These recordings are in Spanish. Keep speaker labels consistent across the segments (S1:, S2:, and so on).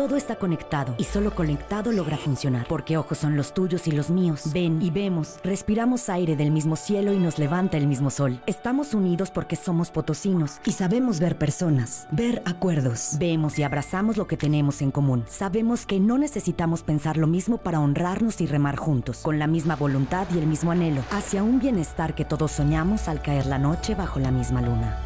S1: Todo está conectado y solo conectado logra funcionar. Porque ojos son los tuyos y los míos. Ven y vemos, respiramos aire del mismo cielo y nos levanta el mismo sol. Estamos unidos porque somos potosinos y sabemos ver personas, ver acuerdos. Vemos y abrazamos lo que tenemos en común. Sabemos que no necesitamos pensar lo mismo para honrarnos y remar juntos, con la misma voluntad y el mismo anhelo, hacia un bienestar que todos soñamos al caer la noche bajo la misma luna.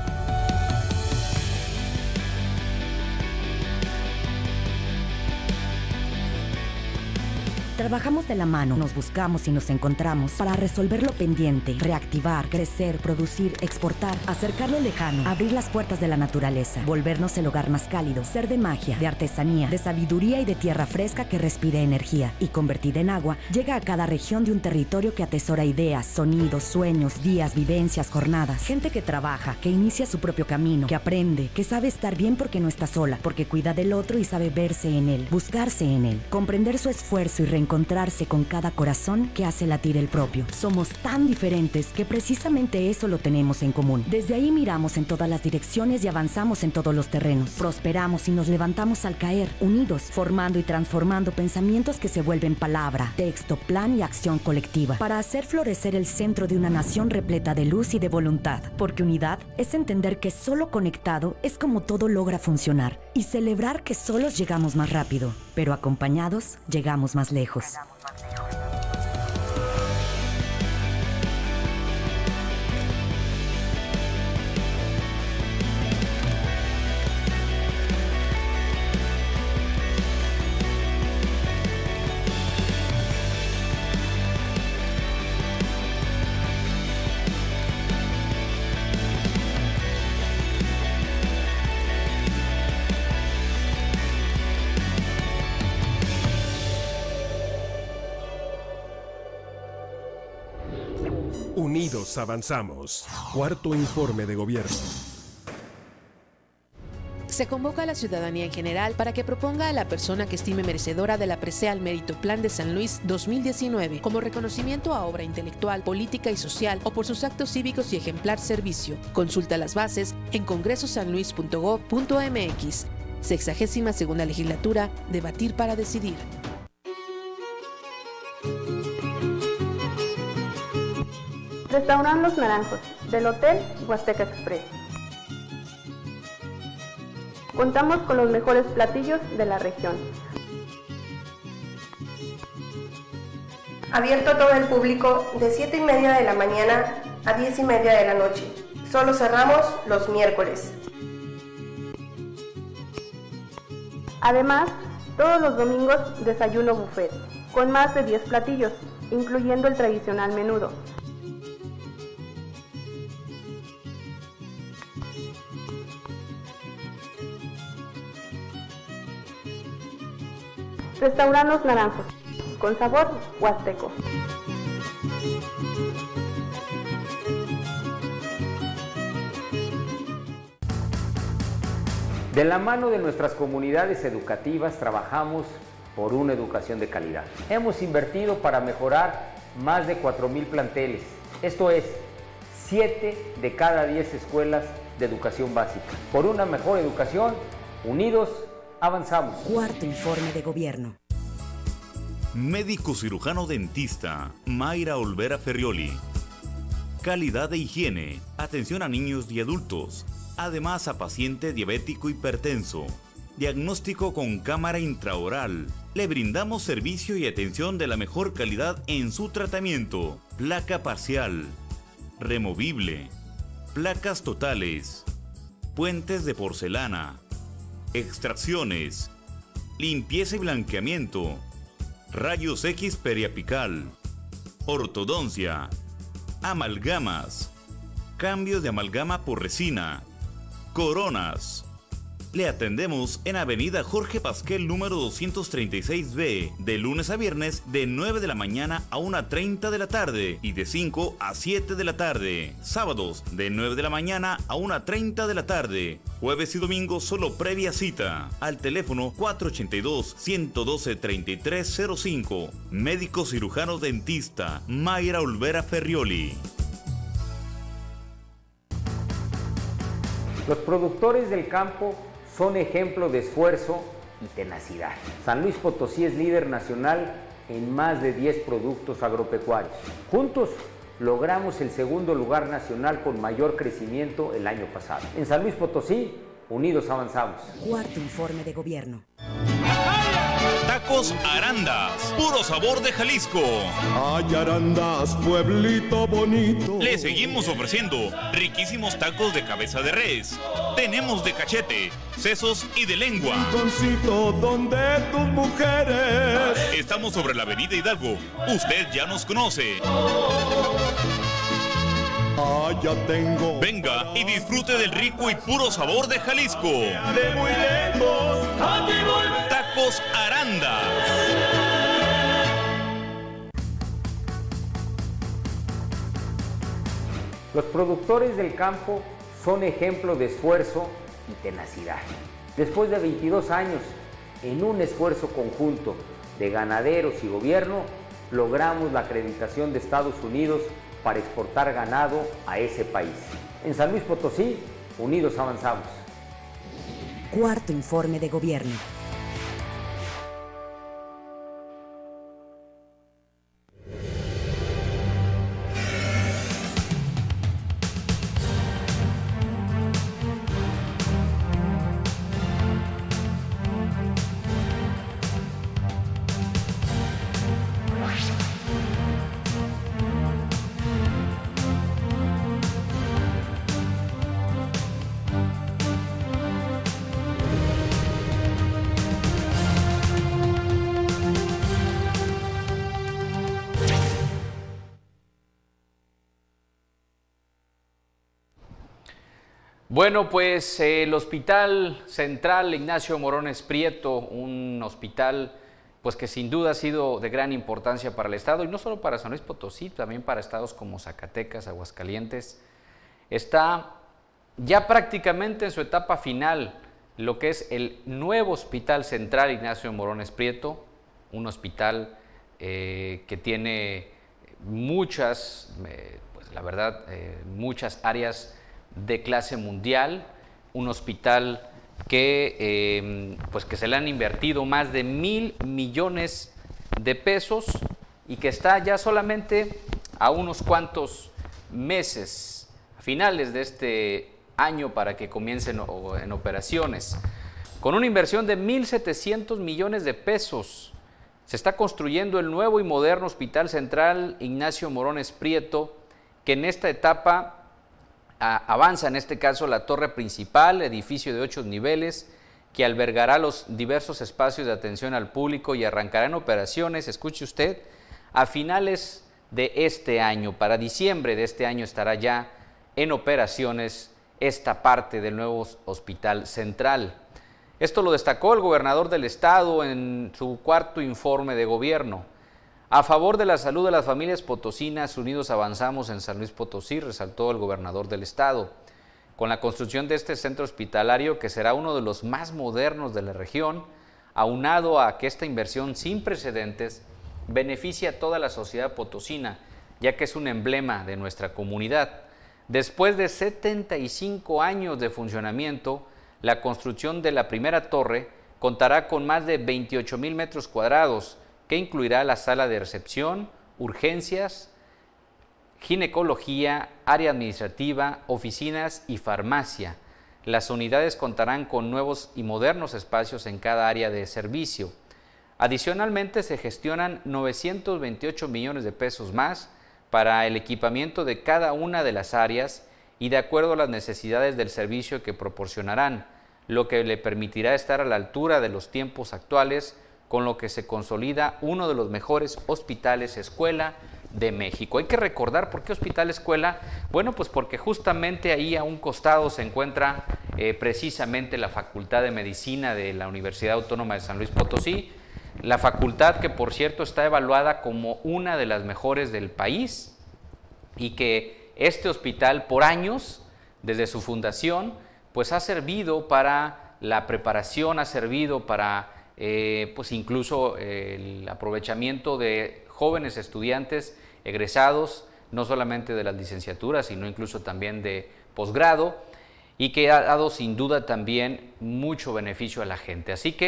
S1: Trabajamos de la mano, nos buscamos y nos encontramos para resolver lo pendiente, reactivar, crecer, producir, exportar, acercar lo lejano, abrir las puertas de la naturaleza, volvernos el hogar más cálido, ser de magia, de artesanía, de sabiduría y de tierra fresca que respire energía y convertida en agua, llega a cada región de un territorio que atesora ideas, sonidos, sueños, días, vivencias, jornadas. Gente que trabaja, que inicia su propio camino, que aprende, que sabe estar bien porque no está sola, porque cuida del otro y sabe verse en él, buscarse en él, comprender su esfuerzo y reencontrarse con cada corazón que hace latir el propio. Somos tan diferentes que precisamente eso lo tenemos en común. Desde ahí miramos en todas las direcciones y avanzamos en todos los terrenos. Prosperamos y nos levantamos al caer, unidos, formando y transformando pensamientos que se vuelven palabra, texto, plan y acción colectiva, para hacer florecer el centro de una nación repleta de luz y de voluntad. Porque unidad es entender que solo conectado es como todo logra funcionar, y celebrar que solos llegamos más rápido, pero acompañados llegamos más lejos.
S2: Unidos avanzamos. Cuarto informe de gobierno.
S3: Se convoca a la ciudadanía en general para que proponga a la persona que estime merecedora de la presea al Mérito Plan de San Luis 2019 como reconocimiento a obra intelectual, política y social o por sus actos cívicos y ejemplar servicio. Consulta las bases en congresosanluis.gov.mx. 62ª legislatura, debatir para decidir.
S4: Restaurant Los Naranjos, del Hotel Huasteca Express. Contamos con los mejores platillos de la región. Abierto a todo el público de 7:30 de la mañana a 10:30 de la noche. Solo cerramos los miércoles. Además, todos los domingos desayuno buffet, con más de 10 platillos, incluyendo el tradicional menudo. Restaurant Los Naranjos, con sabor huasteco.
S5: De la mano de nuestras comunidades educativas trabajamos por una educación de calidad. Hemos invertido para mejorar más de 4,000 planteles. Esto es, 7 de cada 10 escuelas de educación básica. Por una mejor educación, unidos, avanzamos.
S1: Cuarto informe de gobierno.
S6: Médico cirujano dentista Mayra Olvera Ferrioli. Calidad de higiene, atención a niños y adultos, además a paciente diabético hipertenso. Diagnóstico con cámara intraoral. Le brindamos servicio y atención de la mejor calidad en su tratamiento. Placa parcial, removible, placas totales, puentes de porcelana, extracciones, limpieza y blanqueamiento, rayos X periapical, ortodoncia, amalgamas, cambio de amalgama por resina, coronas. Le atendemos en Avenida Jorge Pasquel número 236B, de lunes a viernes de 9 de la mañana a 1:30 de la tarde y de 5 a 7 de la tarde. Sábados de 9 de la mañana a 1:30 de la tarde. Jueves y domingos solo previa cita. Al teléfono 482-112-3305. Médico cirujano dentista Mayra Olvera Ferrioli.
S5: Los productores del campo son ejemplo de esfuerzo y tenacidad. San Luis Potosí es líder nacional en más de 10 productos agropecuarios. Juntos logramos el segundo lugar nacional con mayor crecimiento el año pasado. En San Luis Potosí, unidos avanzamos.
S1: Cuarto informe de gobierno.
S6: Tacos Arandas, puro sabor de Jalisco.
S2: Ay, Arandas, pueblito bonito.
S6: Le seguimos ofreciendo riquísimos tacos de cabeza de res. Tenemos de cachete, sesos y de lengua.
S2: Rinconcito donde tus mujeres.
S6: Estamos sobre la avenida Hidalgo. Usted ya nos conoce.
S2: Ah, ya tengo.
S6: Venga y disfrute del rico y puro sabor de Jalisco.
S2: De muy lejos, aquí voy.
S6: Tacos Aranda.
S5: Los productores del campo son ejemplo de esfuerzo y tenacidad. Después de 22 años, en un esfuerzo conjunto de ganaderos y gobierno, logramos la acreditación de Estados Unidos para exportar ganado a ese país. En San Luis Potosí, unidos avanzamos.
S1: Cuarto informe de gobierno.
S7: Bueno, pues el Hospital Central Ignacio Morones Prieto, un hospital pues que sin duda ha sido de gran importancia para el estado y no solo para San Luis Potosí, también para estados como Zacatecas, Aguascalientes, está ya prácticamente en su etapa final, lo que es el nuevo Hospital Central Ignacio Morones Prieto, un hospital que tiene muchas, pues la verdad, muchas áreas de clase mundial, un hospital que, pues que se le han invertido más de 1,000 millones de pesos y que está ya solamente a unos cuantos meses, a finales de este año para que comiencen en operaciones. Con una inversión de 1,700 millones de pesos, se está construyendo el nuevo y moderno Hospital Central Ignacio Morones Prieto, que en esta etapa avanza en este caso la torre principal, edificio de 8 niveles, que albergará los diversos espacios de atención al público y arrancará en operaciones, escuche usted, a finales de este año. Para diciembre de este año estará ya en operaciones esta parte del nuevo Hospital Central. Esto lo destacó el gobernador del estado en su cuarto informe de gobierno. A favor de la salud de las familias potosinas, unidos avanzamos en San Luis Potosí, resaltó el gobernador del estado. Con la construcción de este centro hospitalario, que será uno de los más modernos de la región, aunado a que esta inversión sin precedentes beneficia a toda la sociedad potosina, ya que es un emblema de nuestra comunidad. Después de 75 años de funcionamiento, la construcción de la primera torre contará con más de 28,000 metros cuadrados, que incluirá la sala de recepción, urgencias, ginecología, área administrativa, oficinas y farmacia. Las unidades contarán con nuevos y modernos espacios en cada área de servicio. Adicionalmente, se gestionan 928 millones de pesos más para el equipamiento de cada una de las áreas y de acuerdo a las necesidades del servicio que proporcionarán, lo que le permitirá estar a la altura de los tiempos actuales, con lo que se consolida uno de los mejores hospitales escuela de México. Hay que recordar por qué hospital escuela. Bueno, pues porque justamente ahí a un costado se encuentra precisamente la Facultad de Medicina de la Universidad Autónoma de San Luis Potosí, la facultad que por cierto está evaluada como una de las mejores del país y que este hospital por años, desde su fundación, pues ha servido para la preparación, ha servido para pues incluso el aprovechamiento de jóvenes estudiantes egresados, no solamente de las licenciaturas, sino incluso también de posgrado, y que ha dado sin duda también mucho beneficio a la gente. Así que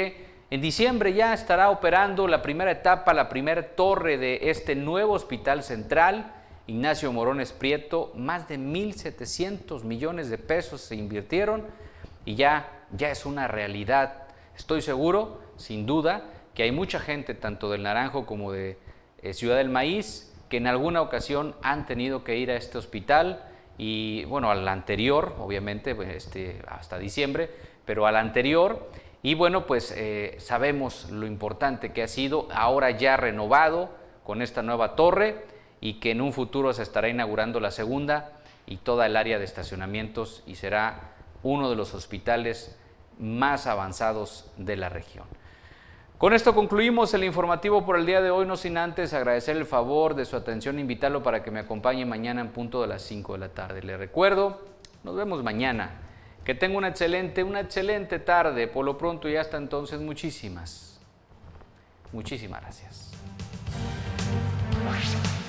S7: En diciembre ya estará operando la primera etapa, la primera torre de este nuevo hospital central, Ignacio Morones Prieto. Más de 1.700 millones de pesos se invirtieron y ya es una realidad. Estoy seguro, sin duda, que hay mucha gente, tanto del Naranjo como de Ciudad del Maíz, que en alguna ocasión han tenido que ir a este hospital y, bueno, al anterior, obviamente, hasta diciembre, pero al anterior. Y bueno, pues sabemos lo importante que ha sido, ahora ya renovado con esta nueva torre y que en un futuro se estará inaugurando la segunda y toda el área de estacionamientos y será uno de los hospitales más avanzados de la región. Con esto concluimos el informativo por el día de hoy, no sin antes agradecer el favor de su atención e invitarlo para que me acompañe mañana en punto de las 5 de la tarde. Le recuerdo, nos vemos mañana. Que tenga una excelente tarde. Por lo pronto y hasta entonces, muchísimas gracias.